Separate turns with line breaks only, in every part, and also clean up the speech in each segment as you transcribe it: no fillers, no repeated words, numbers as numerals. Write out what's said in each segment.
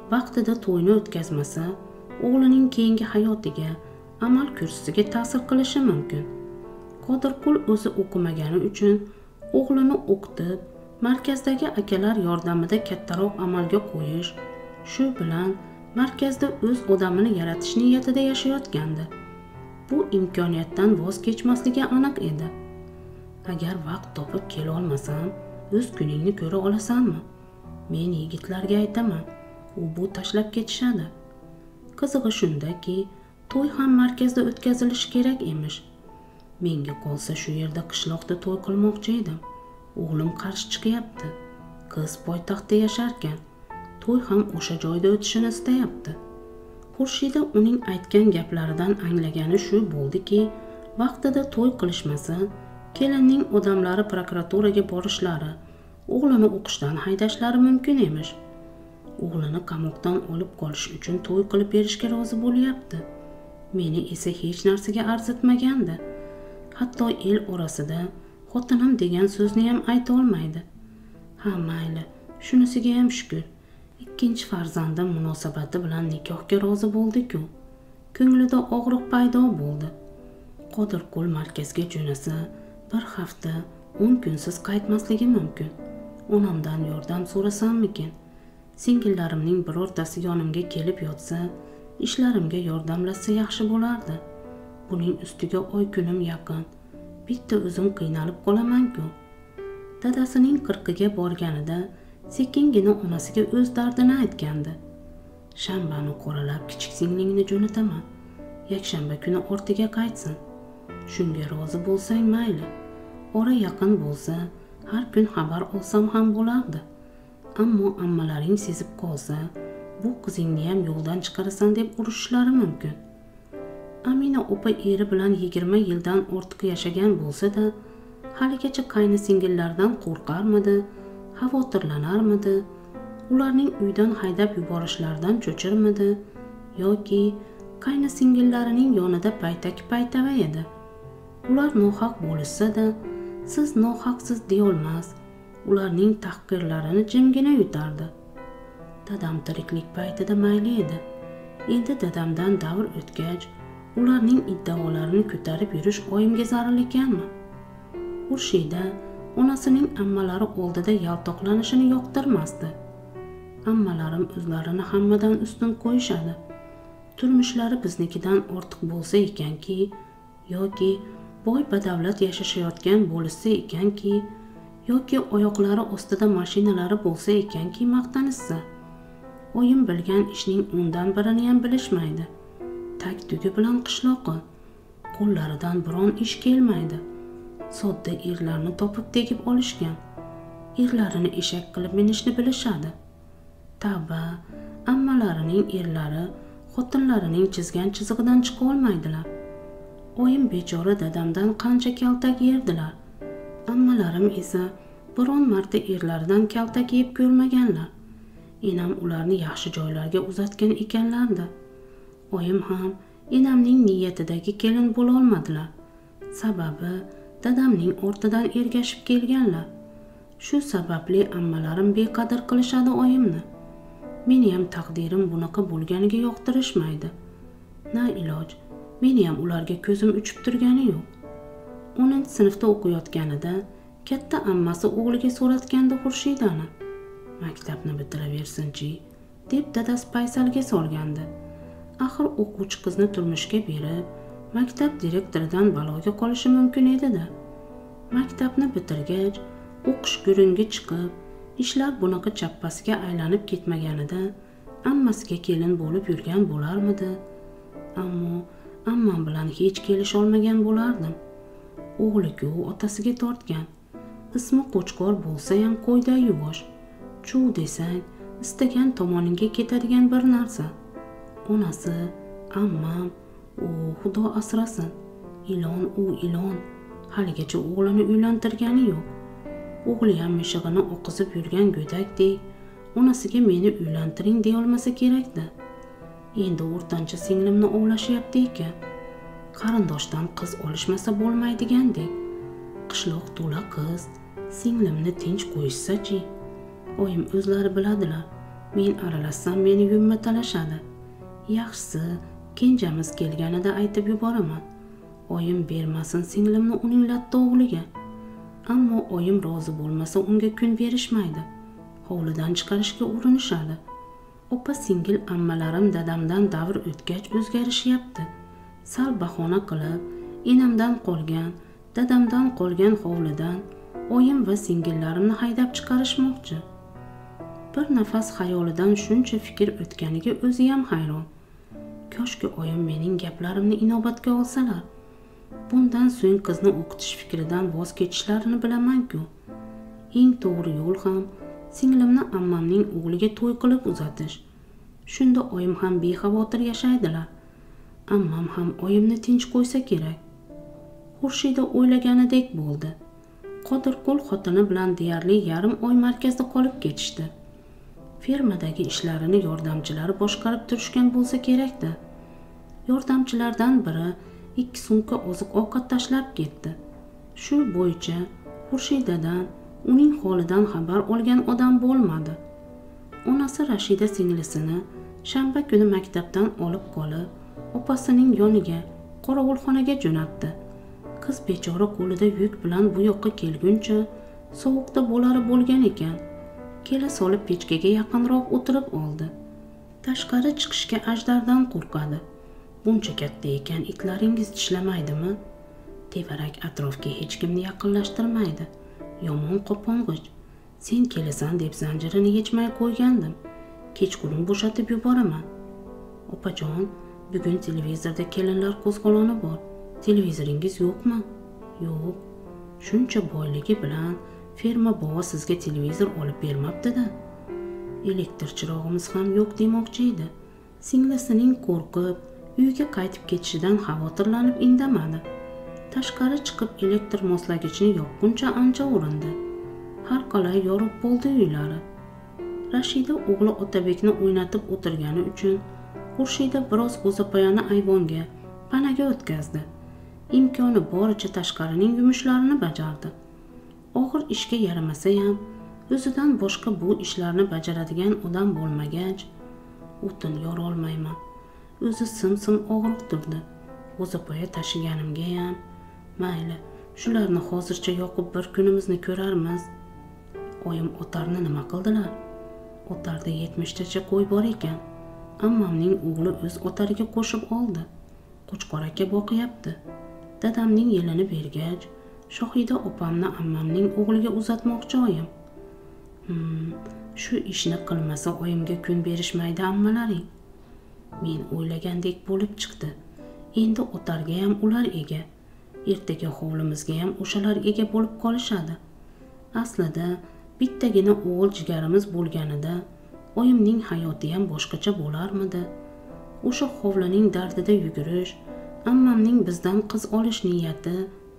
vaqtida to'yni o'tkazmasa, o'g'lining keyingi hayotiga, amal kursisiga ta'sir qilishi mumkin. Qodirqul o'zi o'qimagani uchun o'g'lini o'qitib, markazdagi akalar yordamida kattaroq amalga qo'yish, shu bilan markazda o'z odamini yaratish niyatida yashayotgandi. Bu imkoniyatdan voz kechmasligi aniq edi. Agar vaqt topib kela olmasam, o'z kuningni ko'ra olasanmi? Men yigitlarga aytaman, bu tashlab ketishadi. Qizig'i shundaki, to'y ham markazda o'tkazilishi kerak emish. Menga qolsa shu yerda qishloqda to'y qilmoqchi edim. O'g'lim qarshi chiqyapti. Qiz poytaxtda yasharkan, to'y ham o'sha joyda o'tishini istayapti. Xurshida uning aytgan gaplaridan anglagani shu bo'ldiki, vaqtida to'y qilishmasa, kelinning odamlari prokuraturaga borishlari, o'g'lini o'qishdan haydashlari mumkin emish. O'g'lini qamoqdan olib qolish uchun to'y qilib berishga rozi bo'lyapti. Meni esa hech narsaga arzitmagandi. Hatto el orasida xotinim degan so'zni ham ayta olmaydi. Ha, mayli, shunisiga ham shukr. Ikkinchi farzandim munosabati bilan nikohga rozi bo'ldi-ku. Ko'nglida og'riq paydo bo'ldi. Qodirqul markazga jo'nasa, bir hafta, 10 kunsiz qaytmasligi mumkin. Onamdan yordam so'rasammikin? Singillarimning birortasi yonimga kelib yotsa, ishlarimga yordamlashsa yaxshi bo'lardi. Buning ustiga oy kunim yaqin. Bitta o'zim qiynalib qolaman-ku. Dadasining 40ga borganida sekingina onasiga o'z dardini aytgandi. Shanbani qoralab kichik singlingni jo'nataman. Yakshanba kuni ortiga qaytsin. Shunga rozi bo'lsang mayli. Ora yaqin bo'lsa, har kun xabar olsam ham bo'lardi. Ammo ammalaring sezib qolsa, bu qizingni ham yo'ldan chiqarasan deb urishishlari mumkin. Amina opa eri bilan 20 yildan ortiq yashagan bo'lsa-da, haligacha qayni singillardan qo'rqarmidi, xavotirlanarmidi, ularning uydan haydab yuborishlaridan cho'chirmidi yoki qayni singillarining yonida paytaki-paytava edi. Ular nohaq bo'lsa-da, siz nohaqsiz deyolmas, ularning tahqirlarini jimgina yutardi. Dadam tiriklik paytida mayli edi. Endi dadamdan davr o'tgach, ularning iddaolarini ko'tarib yurish oyimga zarur ekanmi? Xurshida onasining ammalari oldida yaltoqlanishini yoqtirmasdi. Ammalarim o'zlarini hammadan ustun qo'yishadi. Turmushlari biznikidan ortiq bo'lsa ekanki, yoki boy badavlat yashashayotgan bo'lsa ekanki, yoki oyoqlari ostida mashinalari bo'lsa ekanki maqtanishsa. Oyim bilgan ishning undan birini ham bilishmaydi. Tag-tugi bilan qishloqi. Qo'llaridan biron ish kelmaydi. Sodda erlarni topib tegib olishgan. Erlarini eshak qilib minishni bilishadi. Tavba, ammalarining erlari xotinlarining chizgan chizig'idan chiqa olmaydilar. Oyim bechora dadamdan qancha kaltak yerdilar. Ammalarim esa biron marta erlaridan kaltak yeb ko'rmaganlar. Enam ularni yaxshi joylarga uzatgan ekanlar-da. Oyim ham enamning niyatidagi kelin bo'la olmadilar. Sababi dadamning ortidan ergashib kelganlar. Shu sababli ammalarim beqadr qilishadi oyimni. Meni ham taqdirim bunaqa bo'lganiga yoqtirishmaydi. Na iloj, meni ham ularga ko'zim uchib turgani yo'q. 10-sinfda o'qiyotganida katta ammasi o'g'liga so'ratgandi Xurshidani. Maktabni bitiraversin-chi, deb dadasi paysalga solgandi. Axir o'quvchi qizni turmushga berib, maktab direktoridan baloga qolishi mumkin edi-da. Maktabni bitirgach, o'qish gurungi chiqib, ishlar bunaqa chappasiga aylanib ketmaganida ammasiga kelin bo'lib yurgan bo'larmidi? Ammo ammam bilan hech kelisha olmagan bo'lardim. O'g'li-ku otasiga tortgan. Ismi Qo'chqor bo'lsa ham qo'yda yuvosh. Chuv desang, istagan tomoniga ketadigan bir narsa. Onasi, ammam, Xudo asrasin. Ilon ilon. Haligacha o'g'lini uylantirgani yo'q. O'g'li ham mishig'ini oqizib yurgan go'dakdek, onasiga meni uylantiring deya olmasa kerak-da. Endi o'rtancha singlimni ovlashyapti ekan. Qarindoshdan qiz olishmasa bo'lmaydigandek. Qishloq to'la qiz, singlimni tinch qo'yishsa-chi. Oyim o'zlari biladilar. Men aralashsam meni yumma talashadi. Yaxshisi, kenjamiz kelganida aytib yuboraman. Oyim bermasin singlimni uning latta o'g'liga. Ammo oyim rozi bo'lmasa unga kun berishmaydi. Hovlidan chiqarishga urinishadi. Opa singil ammalarim dadamdan davr o'tgach o'zgarishyapti. Sal bahona qilib, enamdan qolgan, dadamdan qolgan hovlidan oyim va singillarimni haydab chiqarishmoqchi. Bir nafas xayolidan shuncha fikr o'tganiga o'zi ham hayron. Koshki oyim mening gaplarimni inobatga olsalar. Bundan so'ng qizni o'qitish fikridan voz kechishlarini bilaman-ku. Eng to'g'ri yo'l ham singlimni ammamning o'g'liga to'y qilib uzatish. Shunda oyim ham bexavotir yashaydilar. Ammam ham oyimni tinch qo'ysa kerak. Xurshida o'ylaganidek bo'ldi. Qodirqul xotini bilan deyarli yarim oy markazda qolib ketishdi. Fermadagi ishlarini yordamchilari boshqarib turishgan bo'lsa kerak-da. Yordamchilardan biri 2 sumka oziq-ovqat tashlab ketdi. Shu bo'yicha Xurshidadan, uning holidan xabar olgan odam bo'lmadi. Onasi Rashida singlisini shanba kuni maktabdan olib qolib, opasining yoniga qorovulxonaga jo'natdi. Qiz bechora qo'lida yuk bilan bu yoqqa kelguncha sovuqda bo'lari bo'lgan ekan. Kela solib pechkaga yaqinroq o'tirib oldi. Tashqari chiqishga ajdardan qo'rqadi. Buncha katta ekan itlaringiz tishlamaydimi? Tevarak atrofga hech kimni yaqinlashtirmaydi. Yomon qo'pong'ich. Sen kelasan deb zanjirini yechmay qo'ygandim. Kechqurun bo'shatib yuboraman. Opajon, bugun televizorda kelinlar qo'zg'oloni bor. Televizoringiz yo'qmi? Yo'q. Shuncha boyligi bilan ferma bova sizga televizor olib bermabdi-da. Elektr chirog'imiz ham yo'q demoqchi edi. Singlisining qo'rqib, uyga qaytib ketishidan xavotirlanib indamadi. Tashqari chiqib elektr moslagichni yoqquncha ancha urindi. Har qalay yorib bo'ldi uylari. Rashida o'g'li Otabekni o'ynatib o'tirgani uchun Xurshida biroz g'o'zapoyani ayvonga, panaga o'tkazdi. Imkoni boricha tashqarining yumushlarini bajardi. Og'ir ishga yaramasa ham, o'zidan boshqa bu ishlarni bajaradigan odam bo'lmagach, o'tin yora olmayman. O'zi sim-sim og'riq turdi. G'o'zapoya tashiganimga ham, mayli, shularni hozircha yoqib bir kunimizni ko'rarmiz. Oyim Otarni nima qildilar? Otarda 70 tacha qo'y bor ekan. Ammamning o'g'li o'z Otariga qo'shib oldi. Qo'chqor aka boqyapti. Dadamning yelini bergach, Shohida opamni ammamning o'g'liga uzatmoqchi oyim. Shu ishni qilmasa oyimga kun berishmaydi ammalaring. Men o'ylagandek bo'lib chiqdi. Endi Otarga ham ular ega. Ertaga hovlimizga ham o'shalar ega bo'lib qolishadi. Aslida bittagina o'g'il jigarimiz bo'lganida oyimning hayoti ham boshqacha bo'larmidi? O'sha hovlining dardida yugurish, ammamning bizdan qiz olish niyati,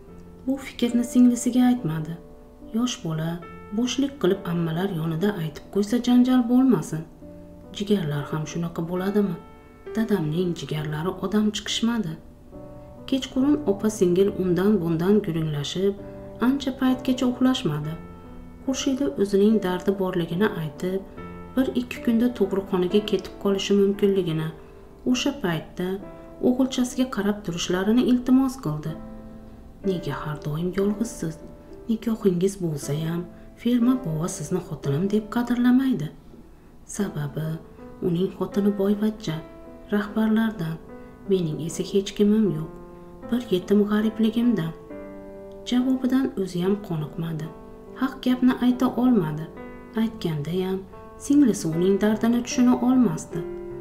bu fikrni singlisiga aytmadi. Yosh bola bo'shlik qilib ammalar yonida aytib qo'ysa janjal bo'lmasin. Jigarlar ham shunaqa bo'ladimi? Dadamning jigarlari odam chiqishmadi. Kechqurun opa singil undan bundan guringlashib, ancha paytgacha uxlashmadi. Xurshida o'zining dardi borligini aytib, 1-2 kunda tug'ruqxonaga ketib qolishi mumkinligini, o'sha paytda o'g'ilchasiga qarab turishlarini iltimos qildi. Nega har doim yolg'izsiz? Nikohingiz bo'lsa ham ferma bova sizni xotinim deb qadrlamaydi. Sababi uning xotini boyvachcha, rahbarlardan, mening esa hech kimim yo'q. Bir yetim g'aribligimdan. Javobidan o'zi ham qoniqmadi. Haq gapni ayta olmadi. Aytganda ham singlisi uning dardini tushuna olmasdi.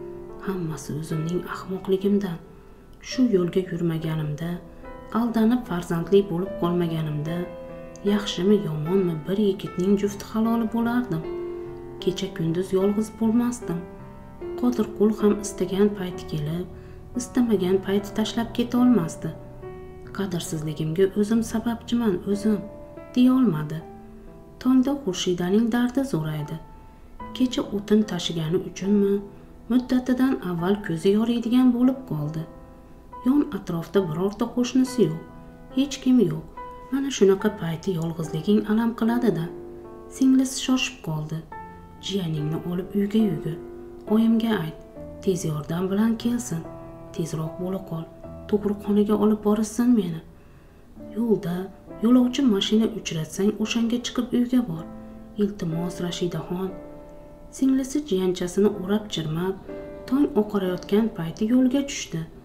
Hammasi o'zimning ahmoqligimdan. Shu yo'lga yurmaganimda, aldanib farzandli bo'lib qolmaganimda, yaxshimi yomonmi bir yigitning jufti haloli bo'lardim. Kecha kunduz yolg'iz bo'lmasdim. Qodirqul ham istagan payti kelib, istamagan payti tashlab keta olmasdi. Qadrsizligimga o'zim sababchiman, o'zim deya olmadi. Tongda Xurshidaning dardi zo'raydi. Kecha o'tin tashigani uchunmi, muddatidan avval ko'zi yoriydigan bo'lib qoldi. Yon atrofda birorta qo'shnisi yo'q, hech kim yo'q. Mana shunaqa payti yolg'izliging alam qiladi-da. Singlisi shoshib qoldi. jiyaningni olib uyga yugur. Oyimga ayt, tez yordam bilan kelsin. Tezroq bo'la qol. Tug'ruqxonaga olib borishsin meni. Yo'lda yo'lovchi mashina uchratsang, o'shanga chiqib uyga bor. Iltimos, Rashidaxon. Singlisi jiyanchasini o'rab-chirmab, tong oqarayotgan payti yo'lga tushdi.